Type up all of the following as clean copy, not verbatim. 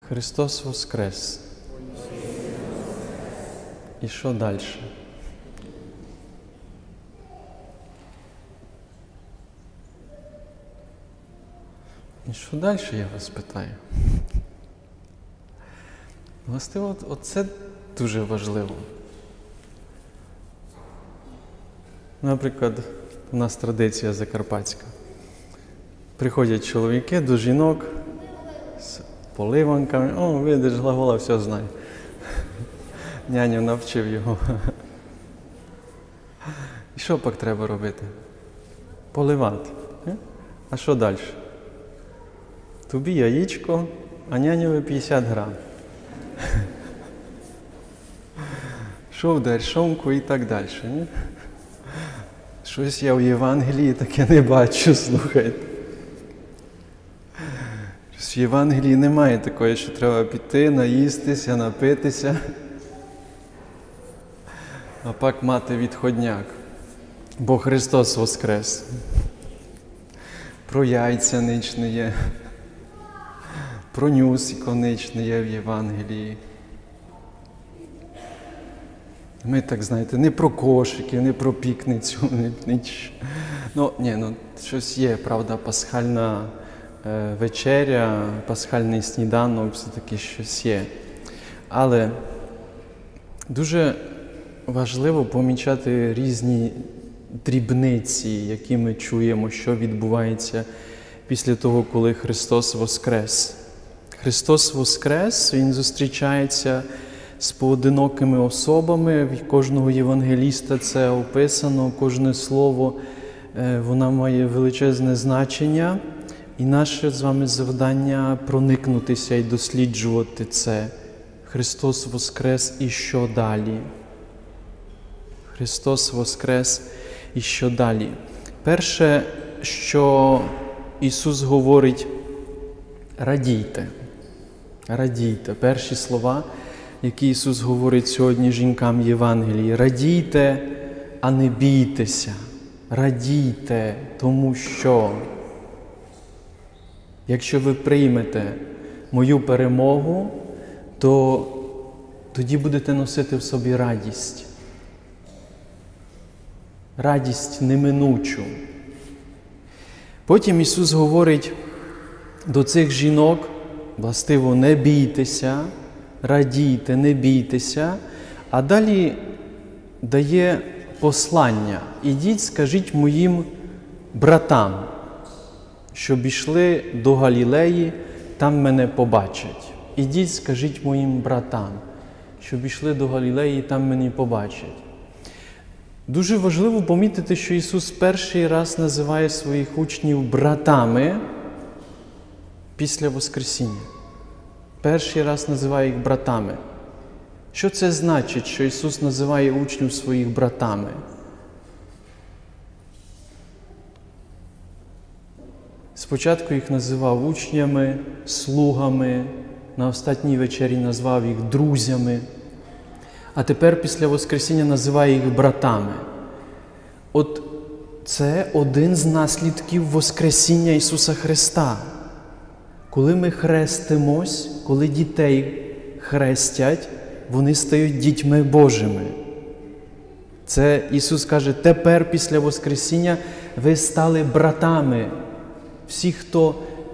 Христос воскрес. І що далі? І що далі, я вас питаю? Власне, оце дуже важливо. Наприклад, у нас традиція закарпатська. Приходять чоловіки до жінок з поливанками. О, видиш, глагола все знає. Няню навчив його. І що пак треба робити? Поливати. А що далі? Тобі яєчко, а няню 50 грам. Що вдарь, шомку і так далі. Ні? Щось я в Євангелії таке не бачу, слухайте. В Євангелії немає такої, що треба піти, наїстися, напитися, а пак мати відходняк. Бо Христос воскрес. Про яйця ніч не є, про нюсико ніч не є в Євангелії. Ми так, знаєте, не про кошики, не про пікницю, ніч. Щось є, правда, пасхальна вечеря, пасхальний сніданок, все-таки щось є. Але дуже важливо помічати різні дрібниці, які ми чуємо, що відбувається після того, коли Христос воскрес. Христос воскрес, Він зустрічається з поодинокими особами, в кожного євангеліста це описано, кожне слово, воно має величезне значення. І наше з вами завдання проникнутися і досліджувати це. Христос воскрес і що далі? Христос воскрес і що далі? Перше, що Ісус говорить, радійте. Радійте. Перші слова, які Ісус говорить сьогодні жінкам Євангелії. Радійте, а не бійтеся. Радійте, тому що якщо ви приймете мою перемогу, то тоді будете носити в собі радість. Радість неминучу. Потім Ісус говорить до цих жінок, властиво, не бійтеся, радійте, не бійтеся, а далі дає послання. Ідіть, скажіть моїм братам, щоб ішли до Галілеї, там мене побачать. Ідіть, скажіть моїм братам, щоб ішли до Галілеї, там мене побачать. Дуже важливо помітити, що Ісус перший раз називає своїх учнів братами після Воскресіння. Перший раз називає їх братами. Що це значить, що Ісус називає учнів своїх братами? Спочатку їх називав учнями, слугами, на останній вечері назвав їх друзями, а тепер після Воскресіння називає їх братами. От це один з наслідків Воскресіння Ісуса Христа. Коли ми хрестимось, коли дітей хрестять, вони стають дітьми Божими. Це Ісус каже, тепер після Воскресіння ви стали братами. Всі, хто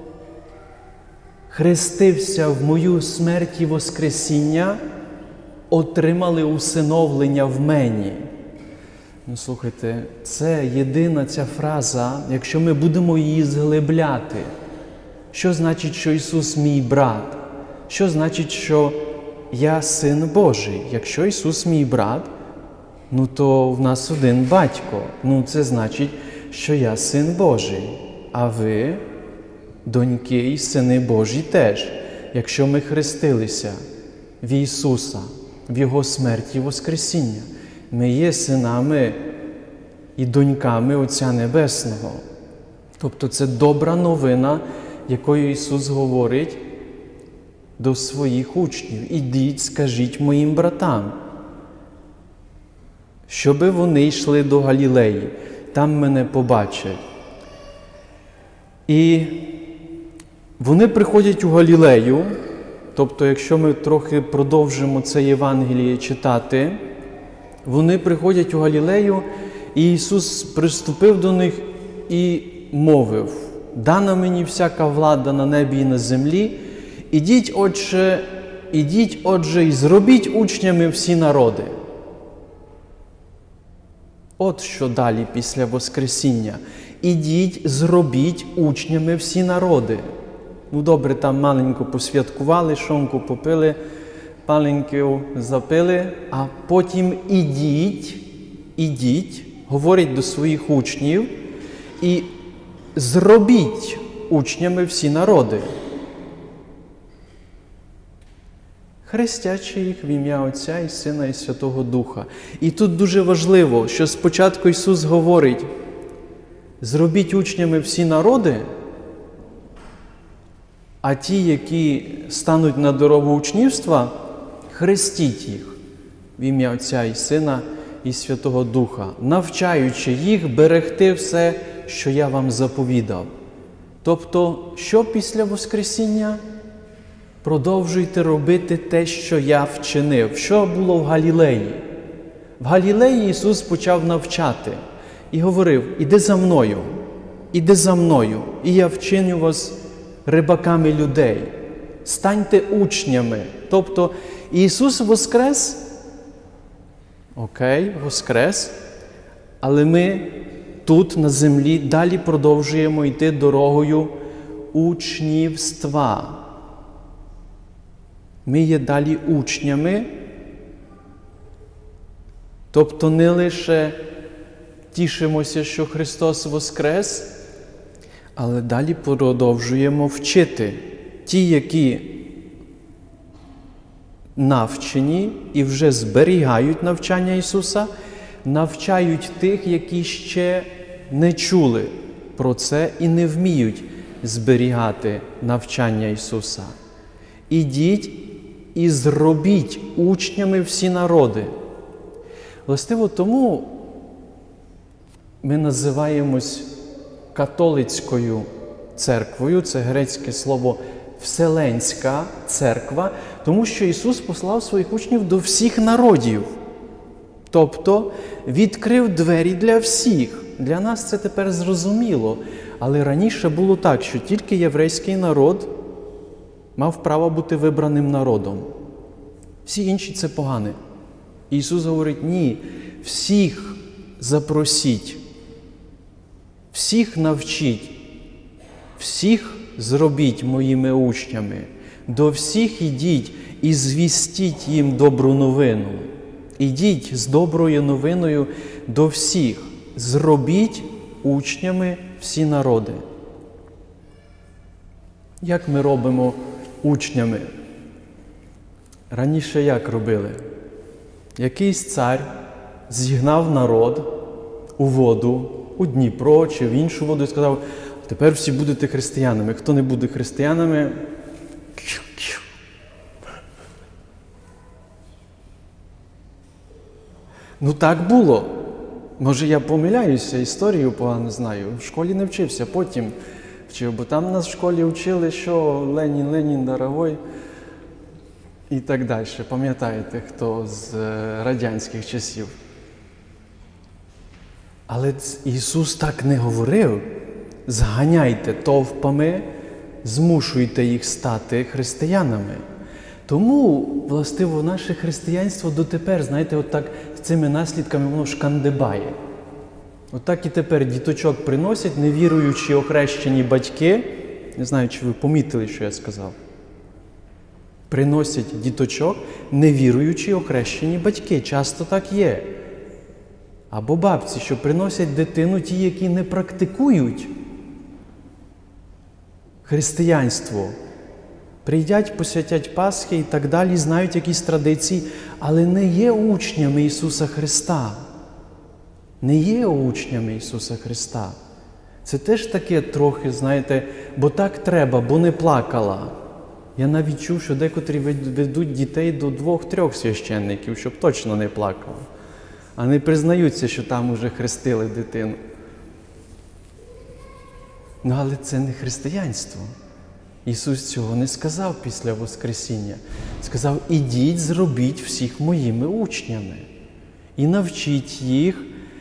хрестився в мою смерть і Воскресіння, отримали усиновлення в мені. Слухайте, це єдина ця фраза, якщо ми будемо її зглибляти. Що значить, що Ісус мій брат? Що значить, що я син Божий? Якщо Ісус мій брат, то в нас один батько. Це значить, що я син Божий. А ви, доньки і сини Божі теж, якщо ми хрестилися в Ісуса, в Його смерті і Воскресіння. Ми є синами і доньками Отця Небесного. Тобто це добра новина, якою Ісус говорить до своїх учнів. Ідіть, скажіть моїм братам, щоби вони йшли до Галілеї, там мене побачать. І вони приходять у Галілею, Тобто, якщо ми трохи продовжимо це Євангеліє читати, вони приходять у Галілею, і Ісус приступив до них і мовив: «Дана мені всяка влада на небі і на землі, ідіть, отже, і зробіть учнями всі народи». От що далі після Воскресіння. «Ідіть, зробіть учнями всі народи». Ну добре, там маленько посвяткували, шонку попили, паленьків запили, а потім ідіть, говорить до своїх учнів, і зробіть учнями всі народи, хрестячи їх в ім'я Отця і Сина і Святого Духа. І тут дуже важливо, що спочатку Ісус говорить: зробіть учнями всі народи, а ті, які стануть на дорогу учнівства, хрестіть їх в ім'я Отця і Сина і Святого Духа, навчаючи їх берегти все, що я вам заповідав. Тобто, що після Воскресіння? Продовжуйте робити те, що я вчинив. Що було в Галілеї? В Галілеї Ісус почав навчати і говорив: «Іди за мною, і я вчиню вас рибаками людей, станьте учнями». Тобто Ісус воскрес, воскрес, але ми тут на землі далі продовжуємо йти дорогою учнівства. Ми є далі учнями, тобто не лише тішимося, що Христос воскрес, але далі продовжуємо вчити. Ті, які навчені і вже зберігають навчання Ісуса, навчають тих, які ще не чули про це і не вміють зберігати навчання Ісуса. Ідіть і зробіть учнями всі народи. Властиво тому ми називаємось католицькою церквою, це грецьке слово «вселенська церква», тому що Ісус послав своїх учнів до всіх народів. Тобто відкрив двері для всіх. Для нас це тепер зрозуміло. Але раніше було так, що тільки єврейський народ мав право бути вибраним народом. Всі інші – це погане. Ісус говорить: ні, всіх запросіть, всіх навчіть, всіх зробіть моїми учнями, до всіх ідіть і звістіть їм добру новину. Ідіть з доброю новиною до всіх, зробіть учнями всі народи. Як ми робимо учнями? Раніше як робили? Якийсь цар зігнав народ у воду, у Дніпро чи в іншу воду і сказав: тепер всі будете християнами. Хто не буде християнами, ну так було. Може я помиляюся, історію погано знаю. В школі не вчився, потім вчив, бо там нас в школі вчили, що Ленін, дорогой і так далі. Пам'ятаєте, хто з радянських часів. Але Ісус так не говорив. Зганяйте товпами, змушуйте їх стати християнами. Тому, властиво, наше християнство дотепер, знаєте, отак з цими наслідками воно шкандибає. Отак і тепер діточок приносять невіруючі охрещені батьки. Не знаю, чи ви помітили, що я сказав. Приносять діточок невіруючі охрещені батьки. Часто так є. Або бабці, що приносять дитину ті, які не практикують християнство. Прийдять, посвятять Пасхи і так далі, знають якісь традиції, але не є учнями Ісуса Христа. Не є учнями Ісуса Христа. Це теж таке трохи, знаєте, бо так треба, бо не плакала. Я навіть чув, що декотрі ведуть дітей до 2-3 священників, щоб точно не плакали. А не признаються, що там уже хрестили дитину. Ну, але це не християнство. Ісус цього не сказав після Воскресіння. Сказав, ідіть, зробіть всіх моїми учнями. І навчіть їх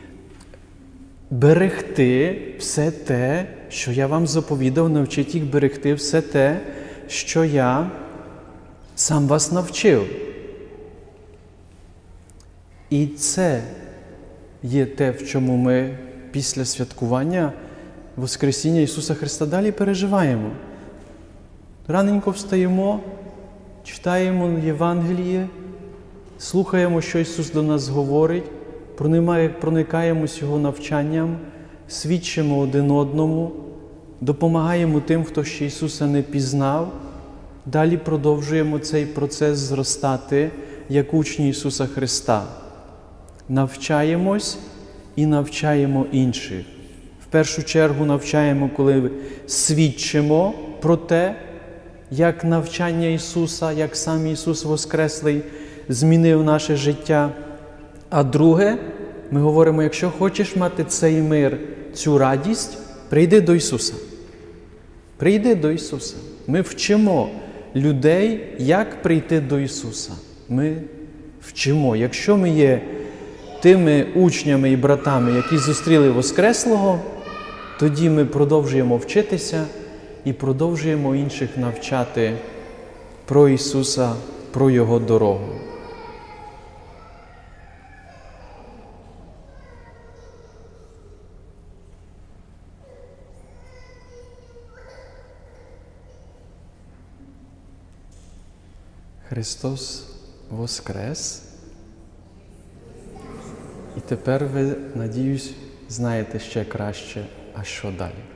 берегти все те, що я вам заповідав, навчіть їх берегти все те, що я сам вас навчив. І це є те, в чому ми після святкування Воскресіння Ісуса Христа далі переживаємо. Раненько встаємо, читаємо Євангеліє, слухаємо, що Ісус до нас говорить, проникаємось Його навчанням, свідчимо один одному, допомагаємо тим, хто ще Ісуса не пізнав, далі продовжуємо цей процес зростати, як учні Ісуса Христа. Навчаємось і навчаємо інших. В першу чергу навчаємо, коли свідчимо про те, як навчання Ісуса, як сам Ісус Воскреслий змінив наше життя. А друге, ми говоримо, якщо хочеш мати цей мир, цю радість, прийди до Ісуса. Прийди до Ісуса. Ми вчимо людей, як прийти до Ісуса. Ми вчимо. Якщо ми є тими учнями і братами, які зустріли Воскреслого, тоді ми продовжуємо вчитися і продовжуємо інших навчати про Ісуса, про Його дорогу. Христос воскрес. І тепер ви, надіюсь, знаєте ще краще, а що далі.